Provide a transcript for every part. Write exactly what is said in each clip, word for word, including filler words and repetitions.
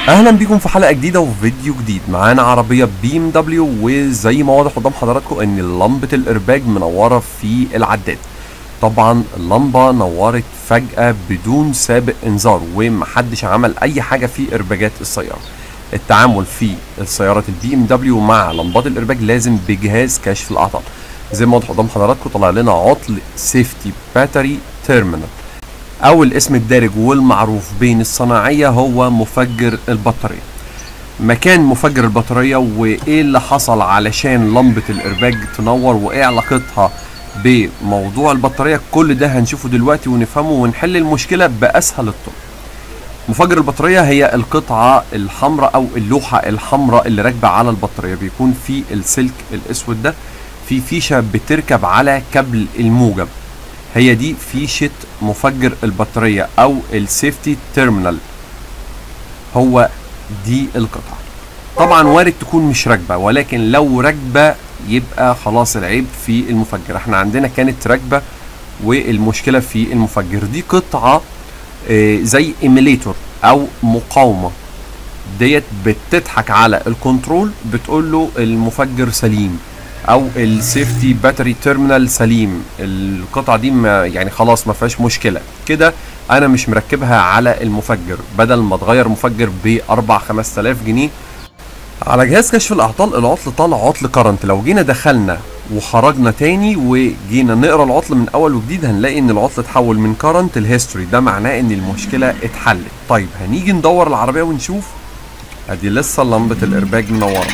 اهلا بيكم في حلقه جديده وفي فيديو جديد. معانا عربيه بي ام دبليو، وزي ما واضح قدام حضراتكم ان لمبه الارباج منوره في العداد. طبعا اللمبه نورت فجاه بدون سابق انذار، ومحدش عمل اي حاجه في ارباجات السياره. التعامل في السيارات البي ام دبليو مع لمبات الارباج لازم بجهاز كشف الاعطال. زي ما واضح قدام حضراتكم طلع لنا عطل سيفتي باتري تيرمينال، او الاسم الدارج والمعروف بين الصناعيه هو مفجر البطاريه. مكان مفجر البطاريه وايه اللي حصل علشان لمبه الارباج تنور وايه علاقتها بموضوع البطاريه، كل ده هنشوفه دلوقتي ونفهمه ونحل المشكله باسهل الطرق. مفجر البطاريه هي القطعه الحمراء او اللوحه الحمراء اللي راكبه على البطاريه، بيكون في السلك الاسود ده في فيشه بتركب على كابل الموجب، هي دي فيشة مفجر البطارية او السيفتي تيرمينال، هو دي القطعة. طبعا وارد تكون مش راكبة، ولكن لو راكبة يبقى خلاص العيب في المفجر. احنا عندنا كانت راكبة والمشكلة في المفجر. دي قطعة اه زي ايميليتور او مقاومة، ديت بتضحك على الكنترول بتقول له المفجر سليم او السيفتي باتري تيرمينال سليم، القطعه دي ما يعني خلاص ما فيهاش مشكله كده، انا مش مركبها على المفجر، بدل ما تغير مفجر ب أربعة خمسة آلاف جنيه. على جهاز كشف الاعطال العطل طالع عطل كرنت، لو جينا دخلنا وخرجنا تاني وجينا نقرا العطل من اول وجديد هنلاقي ان العطل اتحول من كرنت لهيستوري، ده معناه ان المشكله اتحلت. طيب هنيجي ندور العربيه ونشوف، ادي لسه لمبه الارباج منوره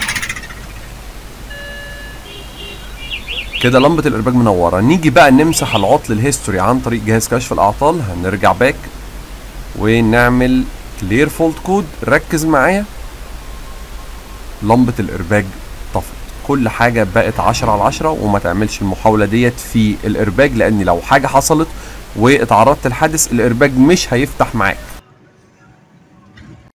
كده، لمبه الارباج منوره. نيجي بقى نمسح العطل الهيستوري عن طريق جهاز كشف الاعطال، هنرجع باك ونعمل كلير فولت كود. ركز معايا، لمبه الارباج طفت، كل حاجه بقت عشرة على عشرة. وما تعملش المحاوله ديت في الارباج، لان لو حاجه حصلت واتعرضت لحادث الارباج مش هيفتح معاك.